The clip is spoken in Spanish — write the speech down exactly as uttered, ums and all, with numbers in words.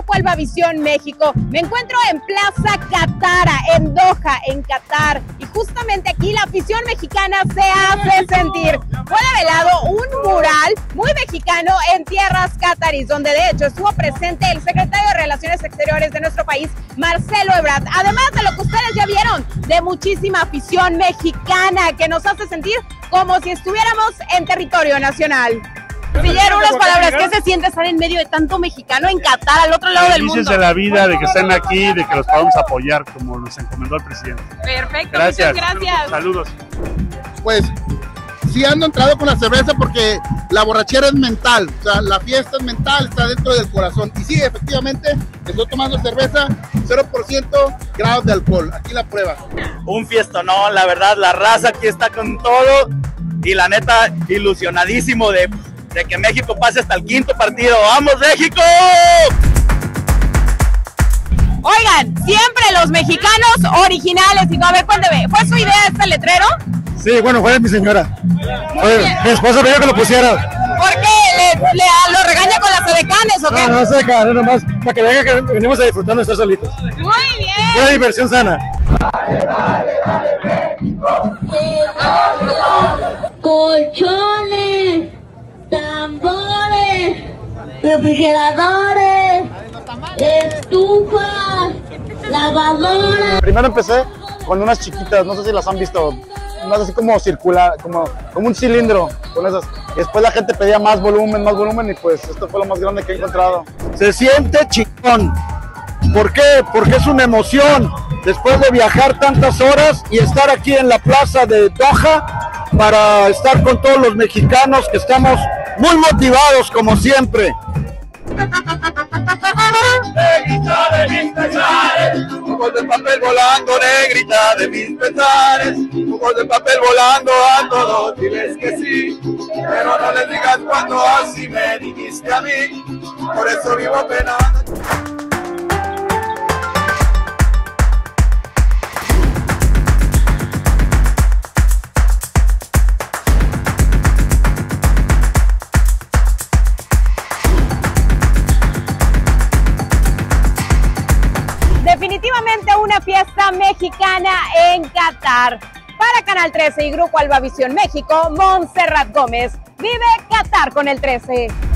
Grupo Albavisión México. Me encuentro en Plaza Qatara, en Doha, en Qatar, y justamente aquí la afición mexicana se hace sentir. Fue develado un mural muy mexicano en tierras cataríes, donde de hecho estuvo presente el secretario de Relaciones Exteriores de nuestro país, Marcelo Ebrard, además de lo que ustedes ya vieron, de muchísima afición mexicana que nos hace sentir como si estuviéramos en territorio nacional. Siller, unas palabras, ¿qué se siente estar en medio de tanto mexicano en Qatar, al otro lado del mundo? Felices de la vida, de que estén aquí, de que los podamos apoyar como nos encomendó el presidente. Perfecto, gracias. Muchas gracias. Saludos. Pues sí ando entrado con la cerveza porque la borrachera es mental, o sea, la fiesta es mental, está dentro del corazón. Y sí, efectivamente, estoy tomando cerveza, cero por ciento grados de alcohol, aquí la prueba. Un fiestonón, la verdad, la raza aquí está con todo y la neta, ilusionadísimo de... de que México pase hasta el quinto partido. ¡Vamos, México! Oigan, siempre los mexicanos originales. Y no, a ver, cuénteme, ¿fue su idea este letrero? Sí, bueno, fue de mi señora. Fue, mi esposa me dijo que lo pusiera. ¿Por qué? ¿Le, le, ¿Lo regaña con las edecanes o qué? No, no se deja, no nomás, para que vean que venimos a disfrutar de estar solitos. Muy bien. Una diversión sana. Dale, dale, dale, México. Colchones, tambores, refrigeradores, estufas, lavadoras. Primero empecé con unas chiquitas, no sé si las han visto, unas así como circular, como, como un cilindro con esas. Y después la gente pedía más volumen, más volumen y pues esto fue lo más grande que he encontrado. Se siente chingón. ¿Por qué? Porque es una emoción. Después de viajar tantas horas y estar aquí en la plaza de Doha para estar con todos los mexicanos que estamos muy motivados como siempre. Negrita de mis pesares, tubos de papel volando, negrita de mis pesares, tubos de papel volando a todos, diles que sí, pero no les digas cuando así me dijiste a mí, por eso vivo penando. Definitivamente una fiesta mexicana en Qatar. Para Canal trece y Grupo Albavisión México, Montserrat Gómez. Vive Qatar con el trece.